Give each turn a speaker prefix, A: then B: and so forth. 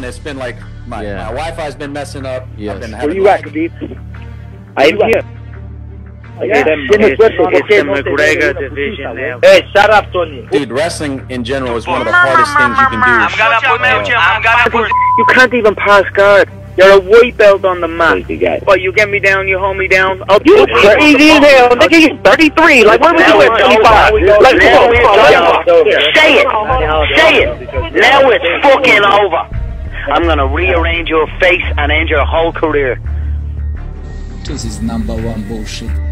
A: fun. It's been like my Wi-Fi's been messing up.
B: Yes.
A: I've been
C: Where you at, Khabib?
D: I'm here.
C: Yeah.
D: It's the McGregor division now.
C: Hey, shut up, Tony.
A: Dude, wrestling in general is one of the hardest things you can do.
D: You can't even pass guard. You're a white belt on the mat. But you get me down, you hold me down. Oh, you crazy as hell. Nigga, you're 33. Like, what was you at 25? Like, come on. Say it. Say it. Now it's fucking over. I'm gonna rearrange your face and end your whole career.
E: This is #1 bullshit.